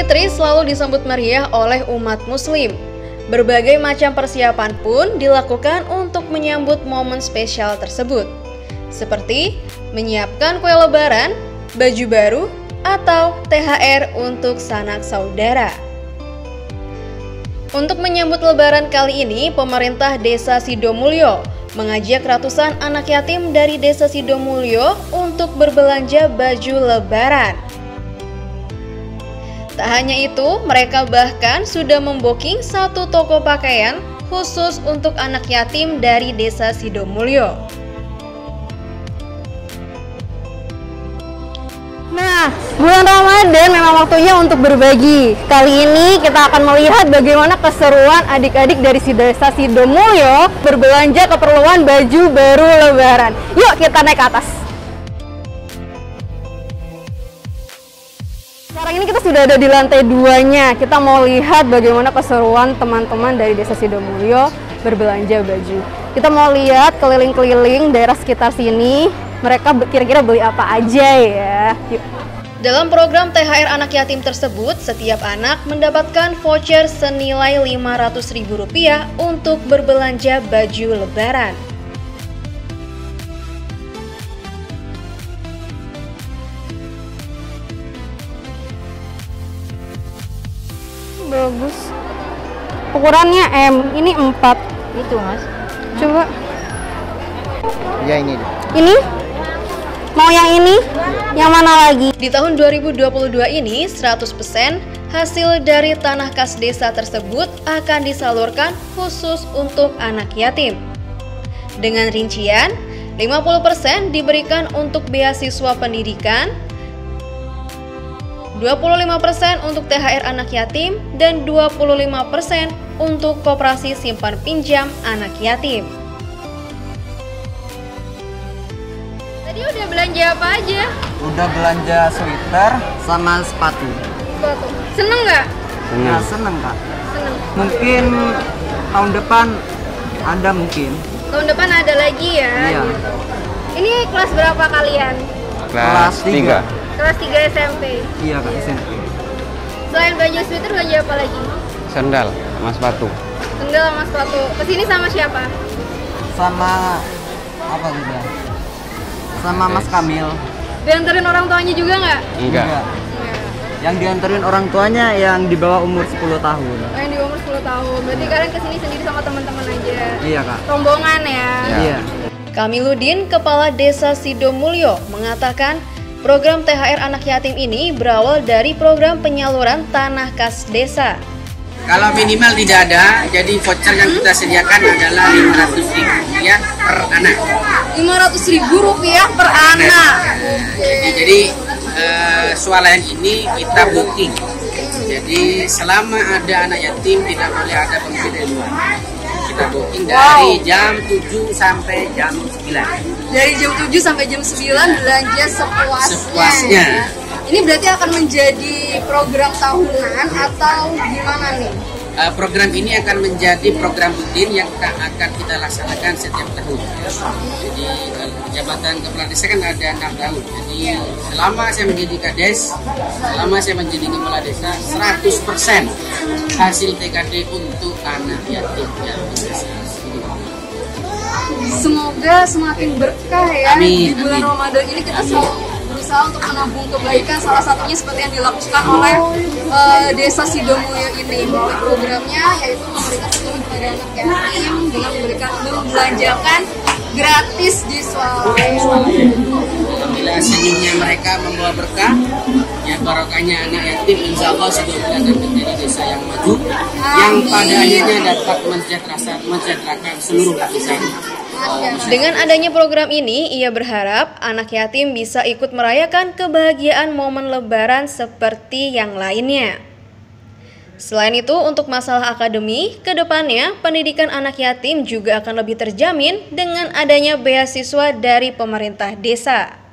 Fitri selalu disambut meriah oleh umat muslim. Berbagai macam persiapan pun dilakukan untuk menyambut momen spesial tersebut, seperti menyiapkan kue lebaran, baju baru, atau THR untuk sanak saudara. Untuk menyambut lebaran kali ini, pemerintah Desa Sidomulyo mengajak ratusan anak yatim dari Desa Sidomulyo untuk berbelanja baju lebaran. Tak hanya itu, mereka bahkan sudah membooking satu toko pakaian khusus untuk anak yatim dari Desa Sidomulyo. Nah, bulan Ramadan memang waktunya untuk berbagi. Kali ini kita akan melihat bagaimana keseruan adik-adik dari Desa Sidomulyo berbelanja keperluan baju baru lebaran. Yuk kita naik ke atas. Sekarang ini kita sudah ada di lantai 2-nya. Kita mau lihat bagaimana keseruan teman-teman dari Desa Sidomulyo berbelanja baju. Kita mau lihat keliling-keliling daerah sekitar sini. Mereka kira-kira beli apa aja ya. Yuk. Dalam program THR anak yatim tersebut, setiap anak mendapatkan voucher senilai Rp500.000 untuk berbelanja baju lebaran. Bagus. Ukurannya M, ini 4. Itu mas. Coba. Ya ini. Ini? Mau yang ini? Yang mana lagi? Di tahun 2022 ini, 100% hasil dari tanah kas desa tersebut akan disalurkan khusus untuk anak yatim. Dengan rincian, 50% diberikan untuk beasiswa pendidikan, 25% untuk THR anak yatim, dan 25% untuk koperasi simpan pinjam anak yatim. Tadi udah belanja apa aja? Udah belanja sweater sama sepatu. Seneng nggak? Ya seneng kak. Seneng. Mungkin tahun depan ada mungkin. Tahun depan ada lagi ya? Iya. Gitu. Ini kelas berapa kalian? Kelas 3. Kelas 3 SMP. Iya kak SMP. Selain belanja sweater, belanja apa lagi? Sandal sama sepatu. Sendal sama sepatu. Kesini sama siapa? Sama apa udah? Sama Mas Kamil. Dianterin orang tuanya juga nggak? Enggak. Yang dianterin orang tuanya yang di bawah umur 10 tahun. Oh, yang di umur 10 tahun. Berarti kalian kesini sendiri sama teman-teman aja? Iya kak. Rombongan ya? Iya. Kamiludin, Kepala Desa Sidomulyo, mengatakan program THR anak yatim ini berawal dari program penyaluran tanah kas desa. Kalau minimal tidak ada, jadi voucher yang kita sediakan adalah Rp500.000 per anak. Rp500.000 per anak. Jadi swalayan ini kita booking. Jadi selama ada anak yatim tidak boleh ada pembeli dari luar. Kita booking dari jam 7 sampai jam 9. Dari jam 7 sampai jam 9 belanja sepuasnya. Ini berarti akan menjadi program tahunan atau gimana nih? Program ini akan menjadi program rutin yang akan kita laksanakan setiap tahun. Jadi jabatan kepala desa kan ada 6 tahun. Jadi selama saya menjadi kades, selama saya menjadi kepala desa, 100% hasil TKD untuk anak yatim yang desa. Semoga semakin berkah ya. Amin, di bulan amin. Ramadan ini kita selalu berusaha untuk menabung kebaikan, salah satunya seperti yang dilakukan oleh Desa Sidomulyo ini. Programnya yaitu memberikan seluruh kepada anak yatim dengan membelanjakan gratis di swalayan. Bila senyumnya mereka membawa berkah, ya barokahnya anak yatim, insya Allah Sidomulyo akan menjadi desa yang maju, yang pada akhirnya dapat mensejahterakan seluruh lapisan. Dengan adanya program ini, ia berharap anak yatim bisa ikut merayakan kebahagiaan momen lebaran seperti yang lainnya. Selain itu, untuk masalah akademi, kedepannya pendidikan anak yatim juga akan lebih terjamin dengan adanya beasiswa dari pemerintah desa.